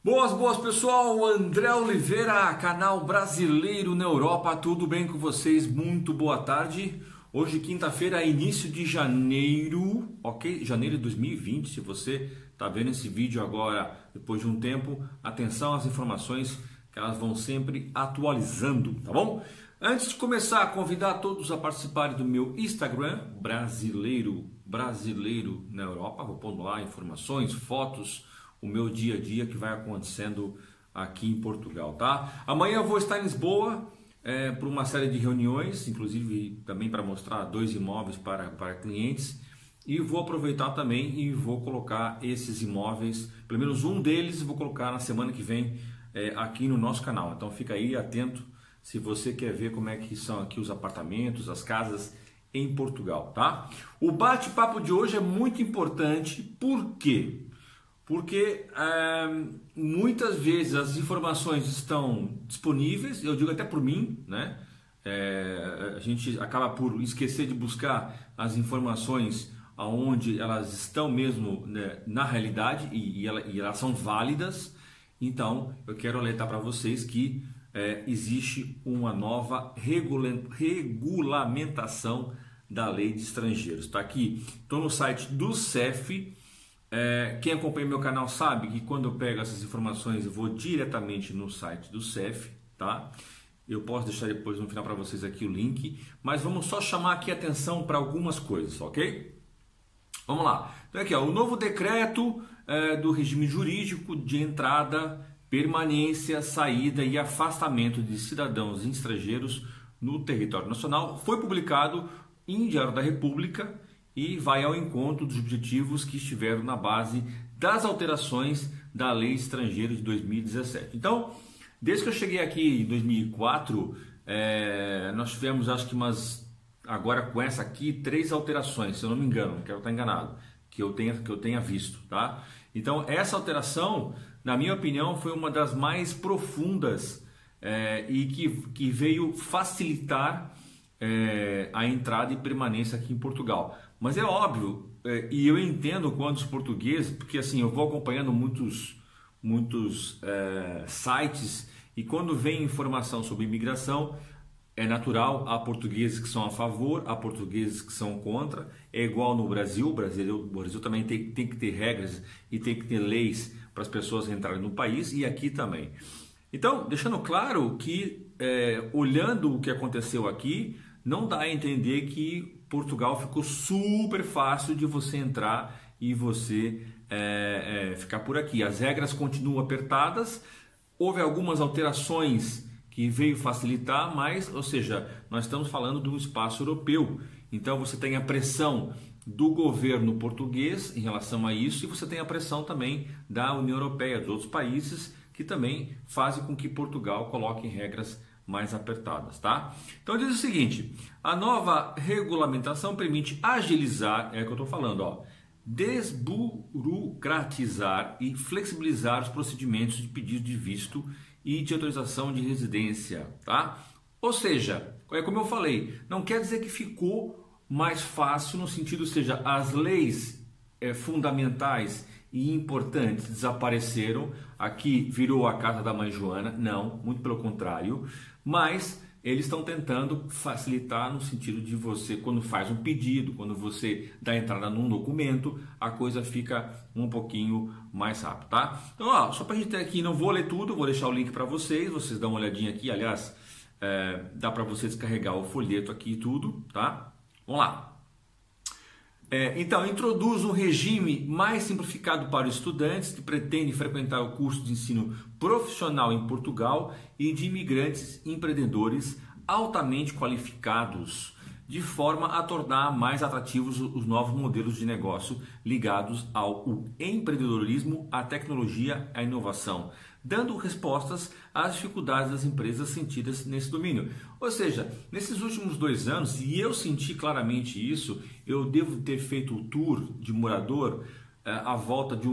Boas pessoal, André Oliveira, canal brasileiro na Europa, tudo bem com vocês? Muito boa tarde. Hoje quinta-feira, início de janeiro, ok? Janeiro de 2020, se você está vendo esse vídeo agora, depois de um tempo, atenção às informações que elas vão sempre atualizando, tá bom? Antes de começar, convidar todos a participarem do meu Instagram, brasileiro na Europa, vou pondo lá informações, fotos, o meu dia a dia que vai acontecendo aqui em Portugal, tá? Amanhã eu vou estar em Lisboa por uma série de reuniões, inclusive também para mostrar 2 imóveis para clientes, e vou aproveitar também e vou colocar esses imóveis, pelo menos um deles vou colocar na semana que vem aqui no nosso canal, então fica aí atento se você quer ver como é que são aqui os apartamentos, as casas em Portugal, tá? O bate-papo de hoje é muito importante, por quê? Porque muitas vezes as informações estão disponíveis, eu digo até por mim, né? A gente acaba por esquecer de buscar as informações aonde elas estão mesmo, né, na realidade e elas são válidas. Então eu quero alertar para vocês que existe uma nova regulamentação da lei de estrangeiros. Está aqui, estou no site do CEF. Quem acompanha meu canal sabe que quando eu pego essas informações eu vou diretamente no site do CEF, tá? Eu posso deixar depois no final para vocês aqui o link, mas vamos só chamar aqui a atenção para algumas coisas, ok? Vamos lá. Então aqui, ó, o novo decreto do regime jurídico de entrada, permanência, saída e afastamento de cidadãos estrangeiros no território nacional foi publicado em Diário da República e vai ao encontro dos objetivos que estiveram na base das alterações da Lei Estrangeira de 2017. Então, desde que eu cheguei aqui em 2004, nós tivemos, acho que agora com essa aqui, 3 alterações, se eu não me engano, não quero estar enganado, que eu tenha visto, tá? Então, essa alteração, na minha opinião, foi uma das mais profundas e que veio facilitar a entrada e permanência aqui em Portugal. Mas é óbvio, e eu entendo quando os portugueses, porque assim, eu vou acompanhando muitos sites, e quando vem informação sobre imigração, é natural, há portugueses que são a favor, há portugueses que são contra, é igual no Brasil. O Brasil também tem que ter regras e tem que ter leis para as pessoas entrarem no país, e aqui também. Então, deixando claro que, olhando o que aconteceu aqui, não dá a entender que Portugal ficou super fácil de você entrar e você ficar por aqui. As regras continuam apertadas, houve algumas alterações que veio facilitar, mas, ou seja, nós estamos falando de um espaço europeu. Então você tem a pressão do governo português em relação a isso, e você tem a pressão também da União Europeia, dos outros países que também fazem com que Portugal coloque regras mais apertadas, tá? Então diz o seguinte: a nova regulamentação permite agilizar, é o que eu estou falando, ó, desburocratizar e flexibilizar os procedimentos de pedido de visto e de autorização de residência, tá? Ou seja, é como eu falei, não quer dizer que ficou mais fácil no sentido, ou seja, as leis fundamentais e importantes desapareceram, aqui virou a casa da mãe Joana, não, muito pelo contrário, mas eles estão tentando facilitar no sentido de você, quando faz um pedido, quando você dá entrada num documento, a coisa fica um pouquinho mais rápida, tá? Então, ó, só para a gente ter aqui, não vou ler tudo, vou deixar o link para vocês dão uma olhadinha aqui, aliás, dá para você descarregar o folheto aqui e tudo, tá? Vamos lá. Então, introduz um regime mais simplificado para os estudantes que pretendem frequentar o curso de ensino profissional em Portugal e de imigrantes empreendedores altamente qualificados, de forma a tornar mais atrativos os novos modelos de negócio ligados ao empreendedorismo, à tecnologia e à inovação, dando respostas às dificuldades das empresas sentidas nesse domínio. Ou seja, nesses últimos 2 anos, e eu senti claramente isso, eu devo ter feito o tour de morador à volta de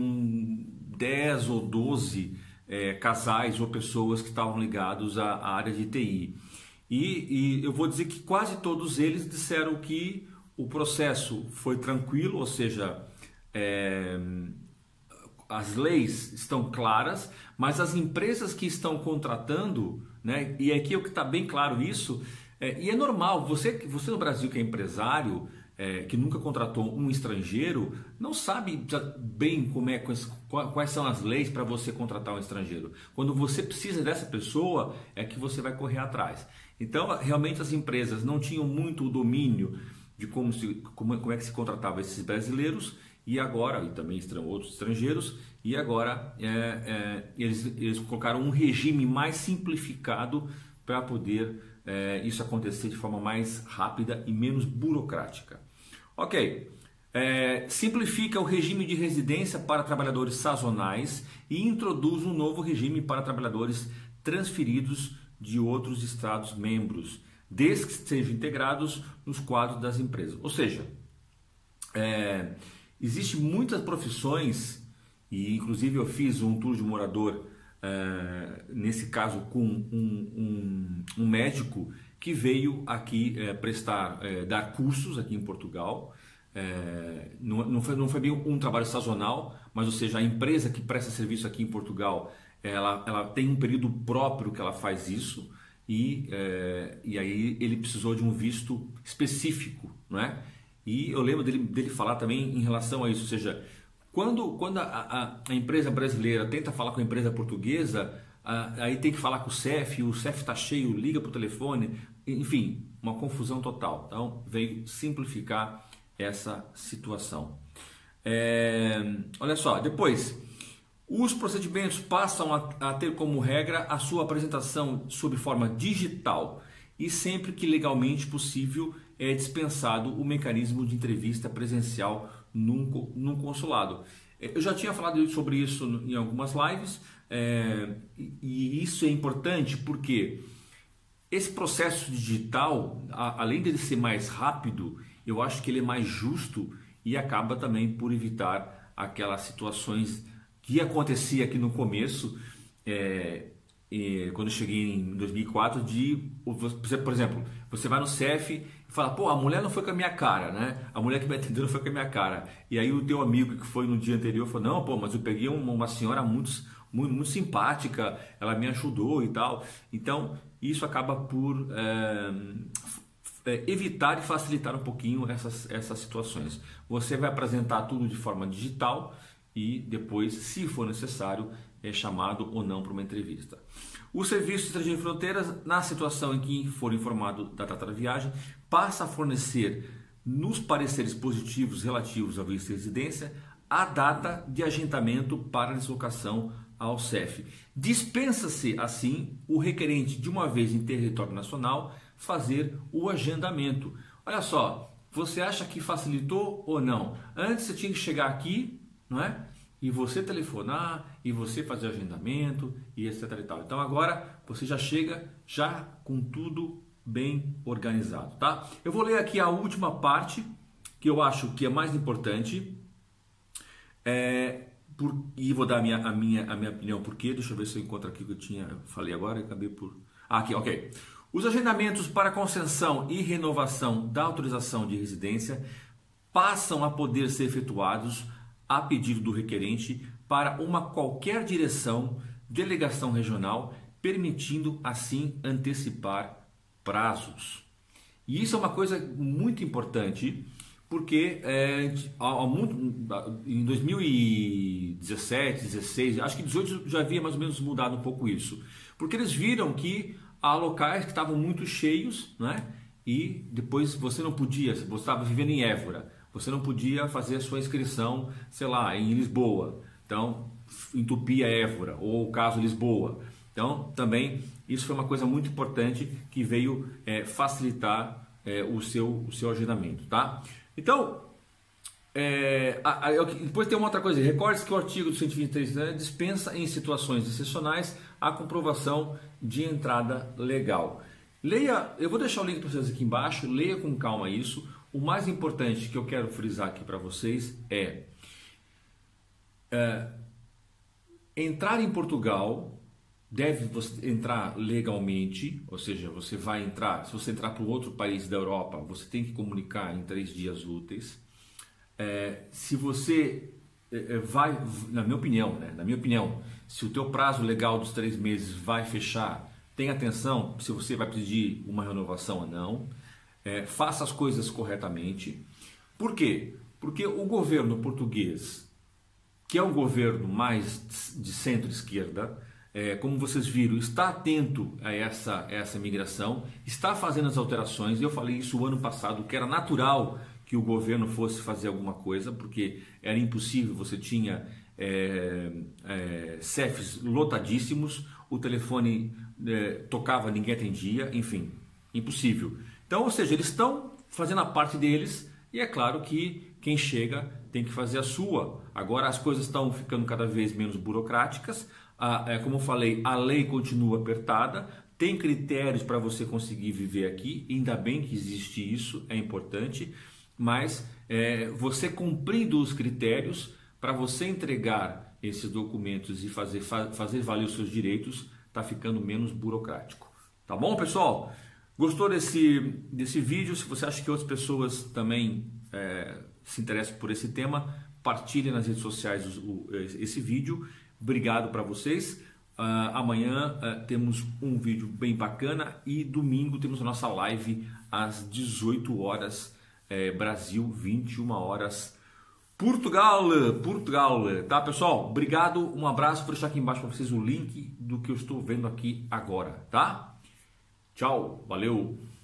10 ou 12 casais ou pessoas que estavam ligados à área de TI. E eu vou dizer que quase todos eles disseram que o processo foi tranquilo, ou seja, as leis estão claras, mas as empresas que estão contratando, né, e aqui é o que está bem claro isso, e é normal, você no Brasil que é empresário, que nunca contratou um estrangeiro, não sabe bem quais são as leis para você contratar um estrangeiro. Quando você precisa dessa pessoa, é que você vai correr atrás. Então, realmente as empresas não tinham muito o domínio de como é que se contratava esses brasileiros, e agora, e também outros estrangeiros, e agora eles colocaram um regime mais simplificado para poder isso acontecer de forma mais rápida e menos burocrática. Ok, simplifica o regime de residência para trabalhadores sazonais e introduz um novo regime para trabalhadores transferidos de outros Estados-membros, desde que sejam integrados nos quadros das empresas. Ou seja, existem muitas profissões, e inclusive eu fiz um tour de morador, nesse caso com um médico que veio aqui dar cursos aqui em Portugal. Não foi bem um trabalho sazonal, mas ou seja, a empresa que presta serviço aqui em Portugal, ela tem um período próprio que ela faz isso, e aí ele precisou de um visto específico, não é? E eu lembro dele falar também em relação a isso, ou seja, quando a empresa brasileira tenta falar com a empresa portuguesa, aí tem que falar com o CEF está cheio, liga para o telefone, enfim, uma confusão total. Então veio simplificar essa situação. Olha só, depois, os procedimentos passam a ter como regra a sua apresentação sob forma digital e sempre que legalmente possível é dispensado o mecanismo de entrevista presencial num consulado. Eu já tinha falado sobre isso em algumas lives, e isso é importante porque esse processo digital, além de ser mais rápido, eu acho que ele é mais justo e acaba também por evitar aquelas situações que acontecia aqui no começo, quando eu cheguei em 2004, por exemplo, você vai no CEF e fala, pô, a mulher não foi com a minha cara, né? A mulher que me atendeu não foi com a minha cara. E aí o teu amigo que foi no dia anterior falou, não, pô, mas eu peguei uma senhora muito simpática, ela me ajudou e tal. Então, isso acaba por evitar e facilitar um pouquinho essas situações. Você vai apresentar tudo de forma digital e depois, se for necessário, é chamado ou não para uma entrevista. O Serviço de Estrangeiro e Fronteiras, na situação em que for informado da data da viagem, passa a fornecer nos pareceres positivos relativos ao visto de residência a data de agendamento para deslocação ao CEF. Dispensa-se, assim, o requerente de uma vez em território nacional fazer o agendamento. Olha só, você acha que facilitou ou não? Antes você tinha que chegar aqui, não é? E você telefonar, e você fazer agendamento, e etc e tal. Então agora você já chega com tudo bem organizado, tá? Eu vou ler aqui a última parte, que eu acho que é mais importante, e vou dar a minha opinião por quê. Deixa eu ver se eu encontro aqui o que eu falei agora, acabei por... aqui, ok. Os agendamentos para concessão e renovação da autorização de residência passam a poder ser efetuados a pedido do requerente para qualquer direção, delegação regional, permitindo assim antecipar prazos. E isso é uma coisa muito importante, porque em 2017, 16, acho que 18 já havia mais ou menos mudado um pouco isso, porque eles viram que há locais que estavam muito cheios, né? E depois você não podia, você estava vivendo em Évora, você não podia fazer a sua inscrição, sei lá, em Lisboa. Então, entupia Évora, ou o caso Lisboa. Então, também, isso foi uma coisa muito importante que veio facilitar o seu agendamento, tá? Então, depois tem uma outra coisa. Recorde-se que o artigo do 123 dispensa em situações excepcionais a comprovação de entrada legal. Leia, eu vou deixar o link para vocês aqui embaixo, leia com calma isso. O mais importante que eu quero frisar aqui para vocês entrar em Portugal, deve você entrar legalmente, ou seja, você vai entrar, se você entrar para um outro país da Europa, você tem que comunicar em 3 dias úteis. Se você na minha opinião, né? Na minha opinião, se o teu prazo legal dos 3 meses vai fechar, tenha atenção se você vai pedir uma renovação ou não. Faça as coisas corretamente. Por quê? Porque o governo português, que é um governo mais de centro-esquerda, como vocês viram, está atento a essa migração, está fazendo as alterações. Eu falei isso o ano passado, que era natural que o governo fosse fazer alguma coisa, porque era impossível, você tinha CEFs lotadíssimos, o telefone tocava, ninguém atendia, enfim, impossível. Então, ou seja, eles estão fazendo a parte deles e é claro que quem chega tem que fazer a sua. Agora as coisas estão ficando cada vez menos burocráticas, como eu falei, a lei continua apertada, tem critérios para você conseguir viver aqui, ainda bem que existe isso, é importante, mas você cumprindo os critérios, para você entregar esses documentos e fazer valer os seus direitos, está ficando menos burocrático. Tá bom, pessoal? Gostou desse vídeo? Se você acha que outras pessoas também se interessam por esse tema, partilhe nas redes sociais esse vídeo. Obrigado para vocês. Amanhã temos um vídeo bem bacana e domingo temos a nossa live às 18 horas Brasil, 21 horas Portugal, tá, pessoal? Obrigado, um abraço. Vou deixar aqui embaixo para vocês o link do que eu estou vendo aqui agora, tá? Tchau, valeu!